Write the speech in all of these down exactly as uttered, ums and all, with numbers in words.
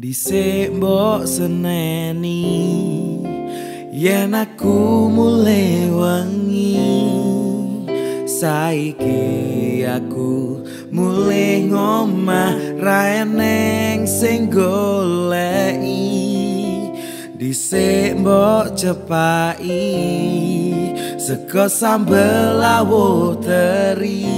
Dhisik mbok seneni yen aku mulai wengi, saiki aku mulai ngomah ra eneng sing goleki. Dhisik mbok cepaki sego sambel lawuh teri,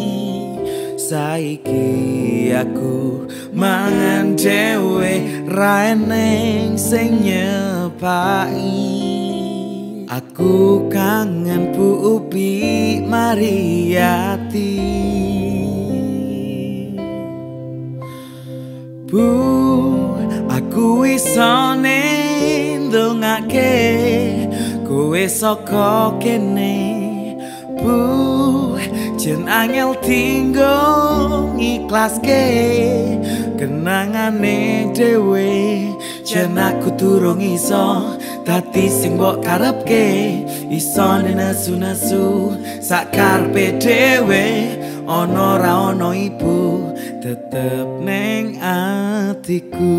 saiki aku mangan dhewe ra eneng sing nyepaki. Aku kangen Bu Upi Mariyati. Bu, aku isone ndongake kowe saka kene. Bu, jen angel tinggo ngiklaske kenangane dhewe. Jen aku durung iso dadi sing mbok karepke, isone nesu-nesu sak karepe dhewe. Ono ra ono ibu tetep neng atiku.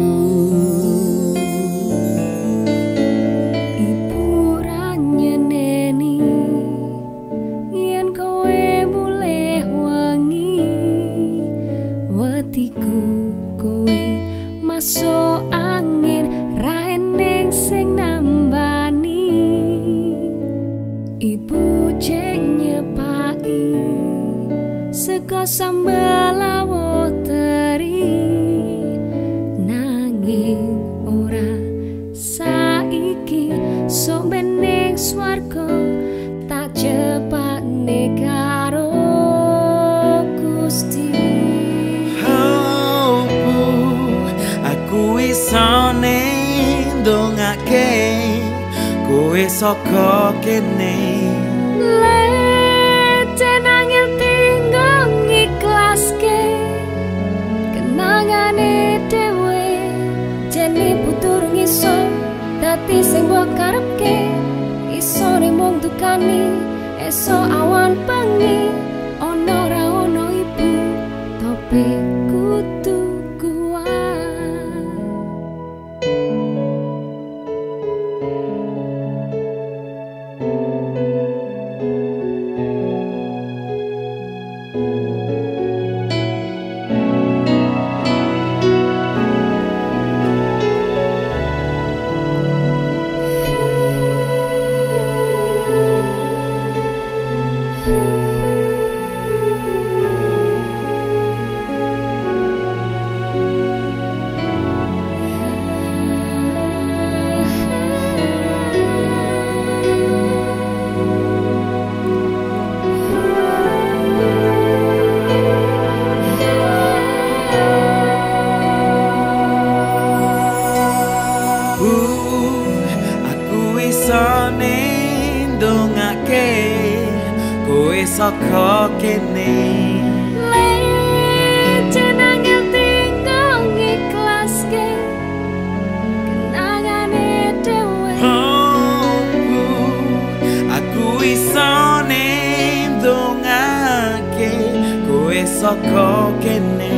Masuk angin ra eneng sing nambani, ibu cek nyepaki sego sambel lawuh teri, nanging ora saiki sok meneng swarga tak cepakne karo Gusti. Isone ndongake kowe saka kene. Lecen angel tinggo ngiklaske kenangane dhewe. Jeni putur ngiso dadi sing mbok karepke, isone mung dukani esok awan bengi. Ono ra ono ibu tapi kudu saka kene. Lecen angel tinggo ngiklaske kenangane dhewe. Oh, aku isone ndongake kowe saka kene.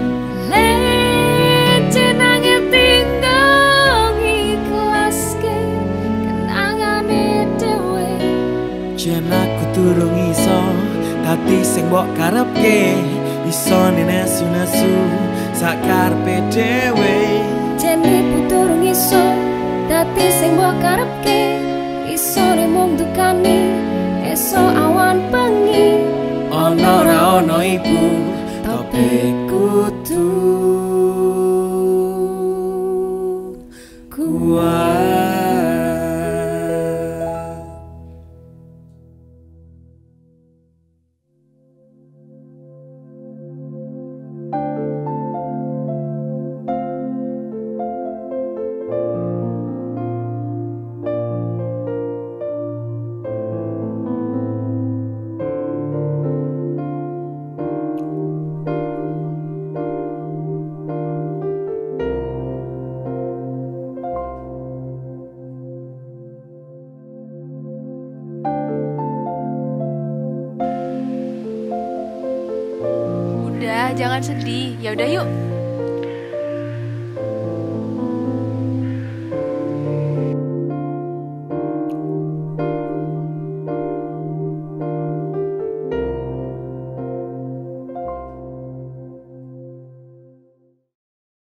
Lecen angel tinggo ngiklaske kenangane dhewe. Jen aku durung iso dadi sing mbok karepke, isone nesu-nesu sak karepe dhewe. Jene putur iso dadi sing mbok karepke, isone mung dukani esok awan bengi. Ono ra ono ibu tapi kudu kuat. Jangan sedih. Ya udah yuk,